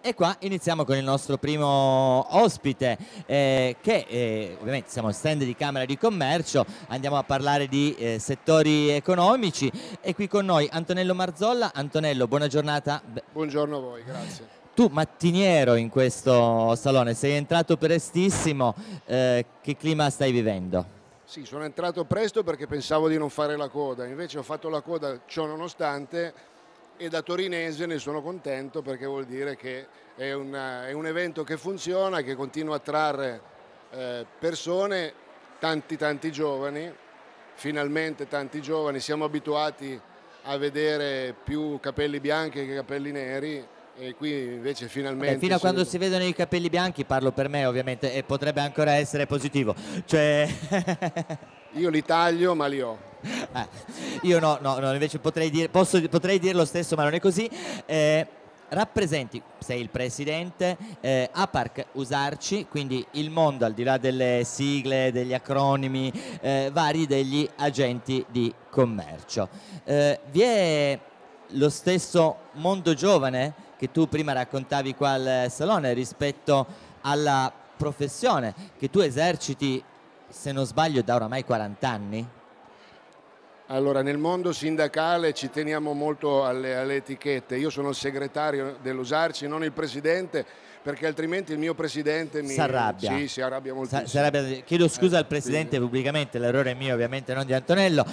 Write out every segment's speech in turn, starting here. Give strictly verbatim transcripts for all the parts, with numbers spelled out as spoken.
E qua iniziamo con il nostro primo ospite, eh, che eh, ovviamente siamo al stand di Camera di Commercio, andiamo a parlare di eh, settori economici. È qui con noi Antonello Marzolla. Antonello, buona giornata. Buongiorno a voi, grazie. Tu mattiniero in questo salone, sei entrato prestissimo, eh, che clima stai vivendo? Sì, sono entrato presto perché pensavo di non fare la coda, invece ho fatto la coda ciò nonostante, e da torinese ne sono contento perché vuol dire che è, una, è un evento che funziona, che continua a attrarre eh, persone, tanti tanti giovani, finalmente tanti giovani. Siamo abituati a vedere più capelli bianchi che capelli neri, e qui invece finalmente... Beh, fino a quando vedo... si vedono i capelli bianchi, parlo per me ovviamente, e potrebbe ancora essere positivo, cioè... Io li taglio ma li ho. Eh, io no, no, no, invece potrei dire, posso, potrei dire lo stesso, ma non è così. Eh, rappresenti, sei il presidente, eh, APARC Usarci, quindi il mondo, al di là delle sigle, degli acronimi eh, vari, degli agenti di commercio. Eh, vi è lo stesso mondo giovane che tu prima raccontavi qua al salone rispetto alla professione che tu eserciti, se non sbaglio, da oramai quaranta anni? Allora, nel mondo sindacale ci teniamo molto alle, alle etichette. Io sono il segretario dell'Usarci, non il presidente, perché altrimenti il mio presidente mi... si arrabbia. Sì, si arrabbia moltissimo. Si arrabbia. Chiedo scusa eh, al presidente sì. pubblicamente, l'errore è mio ovviamente, non di Antonello.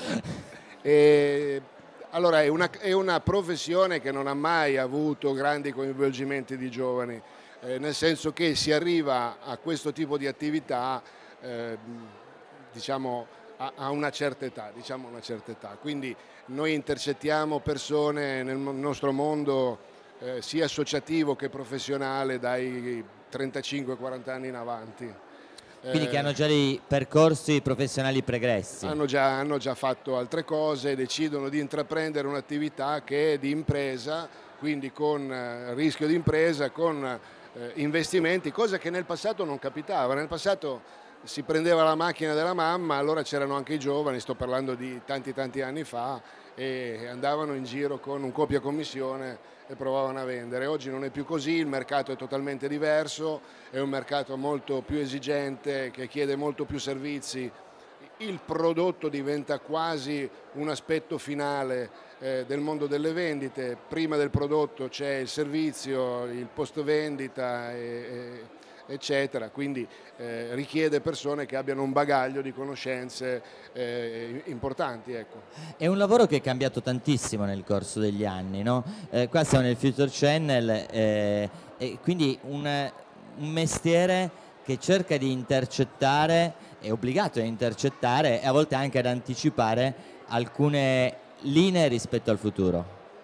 E, allora, è una, è una professione che non ha mai avuto grandi coinvolgimenti di giovani, eh, nel senso che si arriva a questo tipo di attività, eh, diciamo... a una certa età, diciamo una certa età. Quindi noi intercettiamo persone nel nostro mondo eh, sia associativo che professionale dai trentacinque quaranta anni in avanti. Quindi eh, che hanno già dei percorsi professionali pregressi. Hanno già, hanno già fatto altre cose, decidono di intraprendere un'attività che è di impresa, quindi con eh, rischio di impresa, con eh, investimenti, cosa che nel passato non capitava. Nel passato si prendeva la macchina della mamma, allora c'erano anche i giovani, sto parlando di tanti tanti anni fa, e andavano in giro con un copia commissione e provavano a vendere. Oggi non è più così, il mercato è totalmente diverso, è un mercato molto più esigente, che chiede molto più servizi, il prodotto diventa quasi un aspetto finale eh, del mondo delle vendite. Prima del prodotto c'è il servizio, il post vendita e, e eccetera, quindi eh, richiede persone che abbiano un bagaglio di conoscenze eh, importanti. Ecco. È un lavoro che è cambiato tantissimo nel corso degli anni, no? Eh, qua siamo nel Future Channel, eh, e quindi un, un mestiere che cerca di intercettare, è obbligato a intercettare e a volte anche ad anticipare alcune linee rispetto al futuro.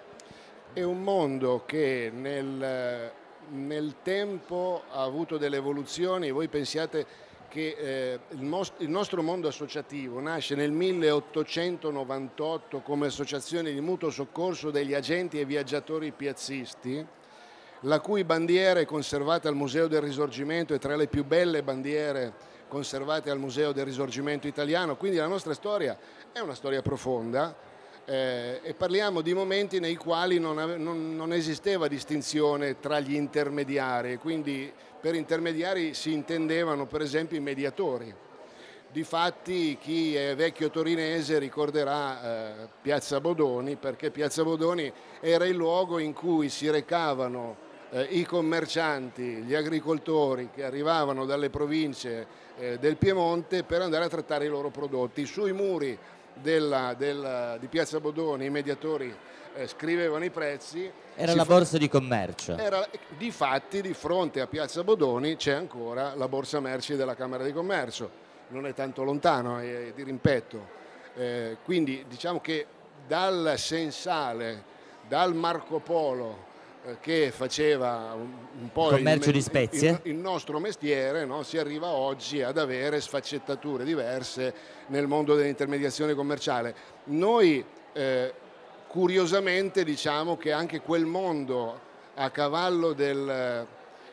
È un mondo che nel... nel tempo ha avuto delle evoluzioni. Voi pensiate che eh, il, most- il nostro mondo associativo nasce nel milleottocentonovantotto come associazione di mutuo soccorso degli agenti e viaggiatori piazzisti, la cui bandiera è conservata al Museo del Risorgimento, è tra le più belle bandiere conservate al Museo del Risorgimento italiano. Quindi la nostra storia è una storia profonda. Eh, e parliamo di momenti nei quali non, ave, non, non esisteva distinzione tra gli intermediari, quindi per intermediari si intendevano per esempio i mediatori. Difatti chi è vecchio torinese ricorderà eh, Piazza Bodoni, perché Piazza Bodoni era il luogo in cui si recavano eh, i commercianti, gli agricoltori che arrivavano dalle province eh, del Piemonte per andare a trattare i loro prodotti. Sui muri Della, della, di Piazza Bodoni i mediatori eh, scrivevano i prezzi. Era la borsa di commercio. Era, difatti di fronte a Piazza Bodoni c'è ancora la borsa merci della Camera di Commercio, non è tanto lontano, è di rimpetto. Eh, quindi diciamo che dal Sensale, dal Marco Polo che faceva un, un po' commercio il, di spezie, il, il nostro mestiere, no? Si arriva oggi ad avere sfaccettature diverse nel mondo dell'intermediazione commerciale. Noi eh, curiosamente diciamo che anche quel mondo a cavallo del, eh,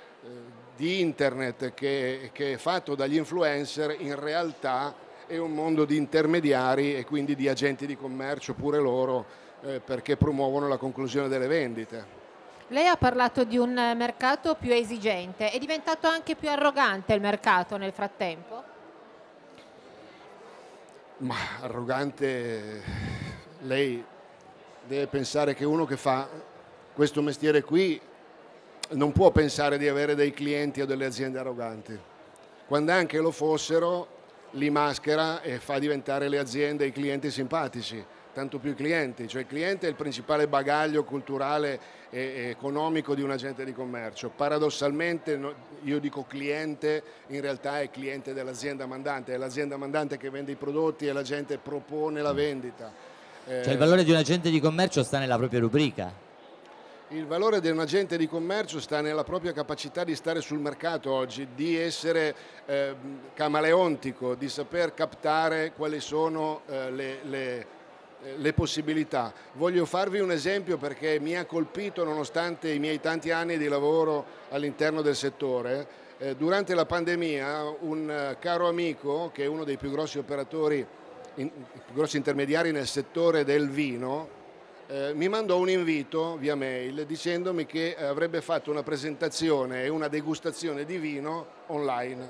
di internet che, che è fatto dagli influencer in realtà è un mondo di intermediari e quindi di agenti di commercio pure loro, eh, perché promuovono la conclusione delle vendite. Lei ha parlato di un mercato più esigente, è diventato anche più arrogante il mercato nel frattempo? Ma arrogante, lei deve pensare che uno che fa questo mestiere qui non può pensare di avere dei clienti o delle aziende arroganti. Quando anche lo fossero, li maschera e fa diventare le aziende e i clienti simpatici, tanto più i clienti, cioè il cliente è il principale bagaglio culturale e economico di un agente di commercio. Paradossalmente io dico cliente, in realtà è cliente dell'azienda mandante, è l'azienda mandante che vende i prodotti e la gente propone la vendita. Cioè il valore di un agente di commercio sta nella propria rubrica? Il valore di un agente di commercio sta nella propria capacità di stare sul mercato oggi, di essere eh, camaleontico, di saper captare quali sono eh, le, le, le possibilità. Voglio farvi un esempio perché mi ha colpito nonostante i miei tanti anni di lavoro all'interno del settore. Eh, durante la pandemia un eh, caro amico, che è uno dei più grossi operatori, in, più grossi intermediari nel settore del vino, Eh, mi mandò un invito via mail dicendomi che avrebbe fatto una presentazione e una degustazione di vino online.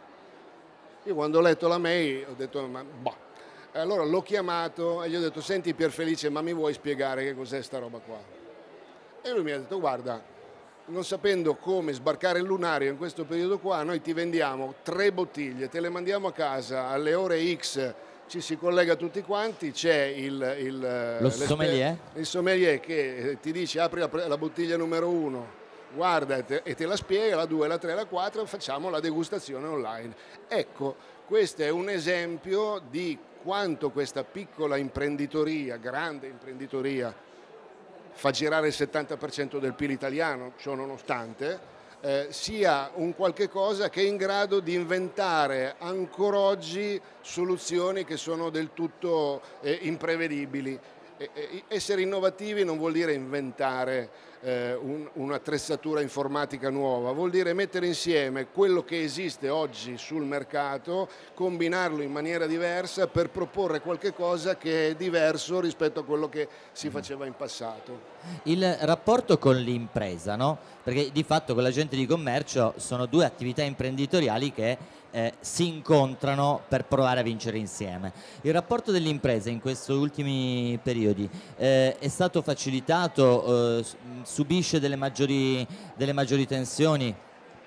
Io quando ho letto la mail ho detto ma boh. Allora l'ho chiamato e gli ho detto senti Pierfelice, ma mi vuoi spiegare che cos'è sta roba qua? E lui mi ha detto guarda, non sapendo come sbarcare il lunario in questo periodo qua, noi ti vendiamo tre bottiglie, te le mandiamo a casa alle ore X, ci si collega tutti quanti, c'è il, il, Lo sommelier? il sommelier che ti dice apri la, la bottiglia numero uno, guarda e te, e te la spiega, la due, la tre, la quattro, facciamo la degustazione online. Ecco, questo è un esempio di quanto questa piccola imprenditoria, grande imprenditoria, fa girare il settanta per cento del P I L italiano, ciò nonostante, Eh, sia un qualche cosa che è in grado di inventare ancora oggi soluzioni che sono del tutto eh, imprevedibili. E, e, essere innovativi non vuol dire inventare eh, un, un'attrezzatura informatica nuova, vuol dire mettere insieme quello che esiste oggi sul mercato, combinarlo in maniera diversa per proporre qualche cosa che è diverso rispetto a quello che si faceva in passato. Il rapporto con l'impresa, no? Perché di fatto con l'agente di commercio sono due attività imprenditoriali che eh, si incontrano per provare a vincere insieme. Il rapporto dell'impresa in questi ultimi periodi eh, è stato facilitato, eh, subisce delle maggiori, delle maggiori tensioni?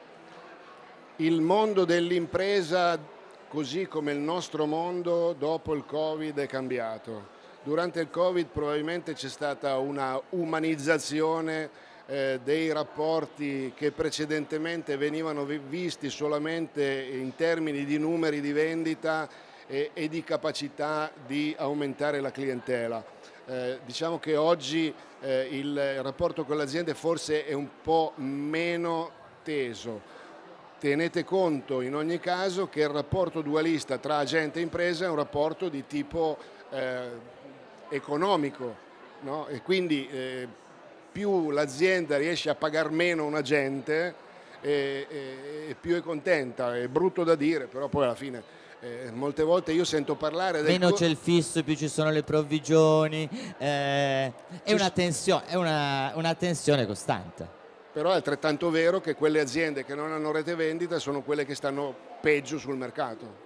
Il mondo dell'impresa, così come il nostro mondo, dopo il Covid è cambiato. Durante il Covid probabilmente c'è stata una umanizzazione eh, dei rapporti che precedentemente venivano visti solamente in termini di numeri di vendita e, e di capacità di aumentare la clientela. Eh, diciamo che oggi eh, il rapporto con le aziende forse è un po' meno teso. Tenete conto in ogni caso che il rapporto dualista tra agente e impresa è un rapporto di tipo eh, economico, no? E quindi eh, più l'azienda riesce a pagare meno un agente e, e, e più è contenta. È brutto da dire, però poi alla fine eh, molte volte io sento parlare del meno c'è il fisso, più ci sono le provvigioni, eh, è, una tensione, è una, una tensione costante. Però è altrettanto vero che quelle aziende che non hanno rete vendita sono quelle che stanno peggio sul mercato.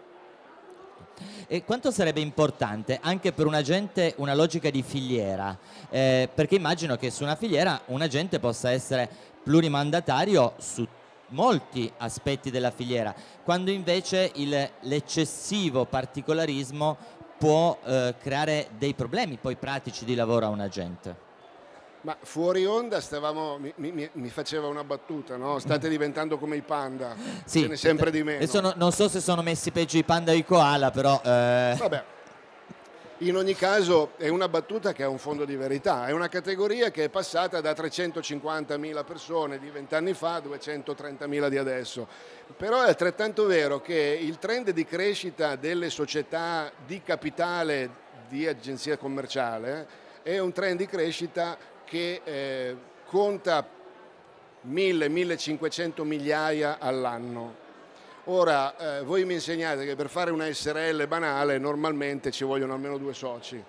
E quanto sarebbe importante anche per un agente una logica di filiera? Eh, perché immagino che su una filiera un agente possa essere plurimandatario su molti aspetti della filiera, quando invece l'eccessivo particolarismo può eh, creare dei problemi poi pratici di lavoro a un agente. Ma fuori onda stavamo, mi, mi, mi faceva una battuta, no? State diventando come i panda, sì, ce n'è sempre di meno. Adesso no, non so se sono messi peggio i panda o i koala, però... Eh... Vabbè, in ogni caso è una battuta che ha un fondo di verità, è una categoria che è passata da trecentocinquantamila persone di vent'anni fa a duecentotrentamila di adesso. Però è altrettanto vero che il trend di crescita delle società di capitale di agenzia commerciale è un trend di crescita che eh, conta mille millecinquecento migliaia all'anno. Ora, eh, voi mi insegnate che per fare una S R L banale normalmente ci vogliono almeno due soci.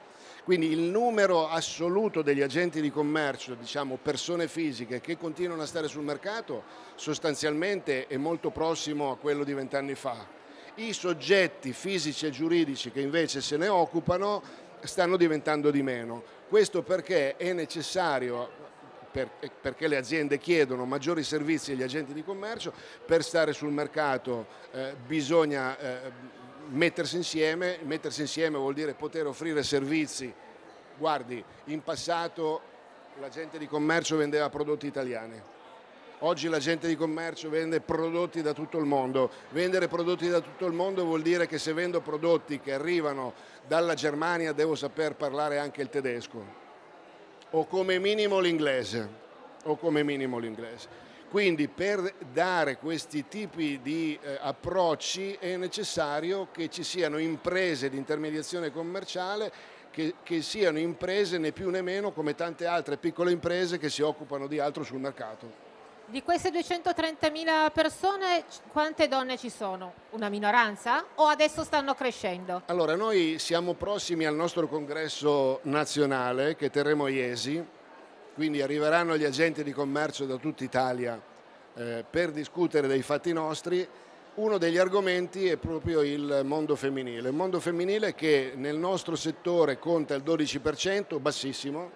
Quindi il numero assoluto degli agenti di commercio, diciamo persone fisiche che continuano a stare sul mercato, sostanzialmente è molto prossimo a quello di vent'anni fa. I soggetti fisici e giuridici che invece se ne occupano stanno diventando di meno. Questo perché è necessario, per, perché le aziende chiedono maggiori servizi agli agenti di commercio, per stare sul mercato eh, bisogna eh, mettersi insieme, mettersi insieme vuol dire poter offrire servizi. Guardi, in passato l'agente di commercio vendeva prodotti italiani, oggi l'agente di commercio vende prodotti da tutto il mondo. Vendere prodotti da tutto il mondo vuol dire che se vendo prodotti che arrivano dalla Germania devo saper parlare anche il tedesco o come minimo l'inglese, o come minimo l'inglese. Quindi per dare questi tipi di eh, approcci è necessario che ci siano imprese di intermediazione commerciale che, che siano imprese né più né meno come tante altre piccole imprese che si occupano di altro sul mercato. Di queste duecentotrentamila persone, quante donne ci sono? Una minoranza? O adesso stanno crescendo? Allora, noi siamo prossimi al nostro congresso nazionale che terremo a Iesi, quindi arriveranno gli agenti di commercio da tutta Italia eh, per discutere dei fatti nostri. Uno degli argomenti è proprio il mondo femminile, il mondo femminile che nel nostro settore conta il dodici per cento, bassissimo,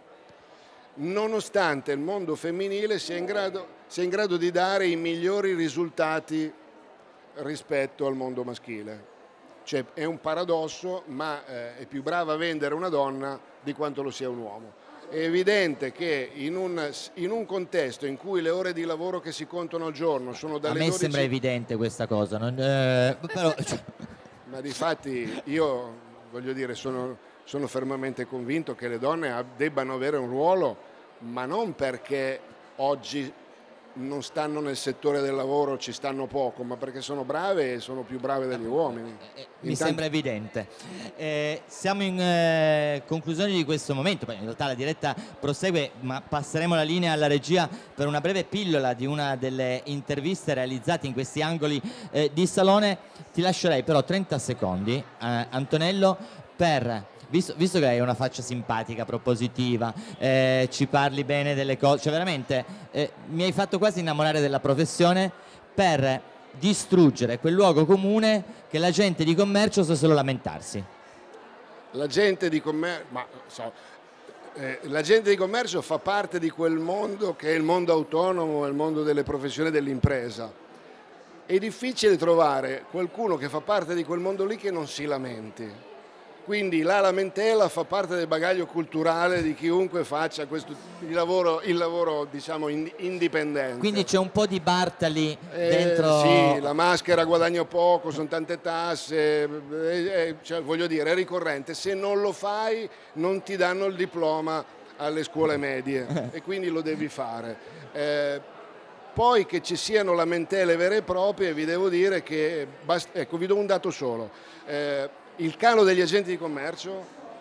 nonostante il mondo femminile sia in grado, sia in grado di dare i migliori risultati rispetto al mondo maschile. Cioè, è un paradosso, ma eh, è più brava a vendere una donna di quanto lo sia un uomo. È evidente che in un, in un contesto in cui le ore di lavoro che si contano al giorno sono dalle A me dodici... sembra evidente questa cosa, non, eh, però... Ma difatti io voglio dire, sono, sono fermamente convinto che le donne debbano avere un ruolo, ma non perché oggi non stanno nel settore del lavoro, ci stanno poco, ma perché sono brave e sono più brave degli uomini. Eh, mi Intanto... sembra evidente. Eh, siamo in eh, conclusione di questo momento, poi in realtà la diretta prosegue, ma passeremo la linea alla regia per una breve pillola di una delle interviste realizzate in questi angoli eh, di salone. Ti lascerei però trenta secondi, eh, Antonello, per... Visto, visto che hai una faccia simpatica, propositiva, eh, ci parli bene delle cose, cioè veramente eh, mi hai fatto quasi innamorare della professione, per distruggere quel luogo comune che la gente di commercio sa solo lamentarsi. La gente di commercio, ma so, eh, la gente di commercio fa parte di quel mondo che è il mondo autonomo, il mondo delle professioni dell'impresa. È difficile trovare qualcuno che fa parte di quel mondo lì che non si lamenti. Quindi la lamentela fa parte del bagaglio culturale di chiunque faccia questo, il lavoro, il lavoro diciamo indipendente. Quindi c'è un po' di Bartali eh, dentro... Sì, la maschera guadagno poco, sono tante tasse, eh, eh, cioè, voglio dire, è ricorrente. Se non lo fai non ti danno il diploma alle scuole medie e quindi lo devi fare. Eh, poi che ci siano lamentele vere e proprie, vi devo dire che, basta, ecco, vi do un dato solo. Eh, Il calo degli agenti di commercio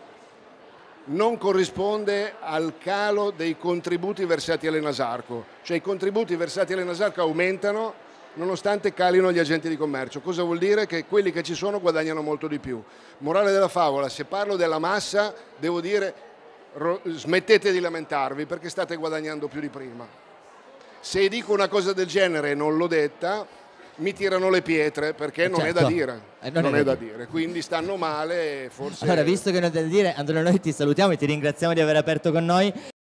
non corrisponde al calo dei contributi versati all'Enasarco, cioè i contributi versati all'Enasarco aumentano nonostante calino gli agenti di commercio. Cosa vuol dire? Che quelli che ci sono guadagnano molto di più. Morale della favola, se parlo della massa devo dire smettete di lamentarvi perché state guadagnando più di prima. Se dico una cosa del genere e non l'ho detta, mi tirano le pietre perché non certo. è da dire, eh, non, non è, è da dire. dire, quindi stanno male forse... Allora, visto che non è da dire, Antonio, noi ti salutiamo e ti ringraziamo di aver aperto con noi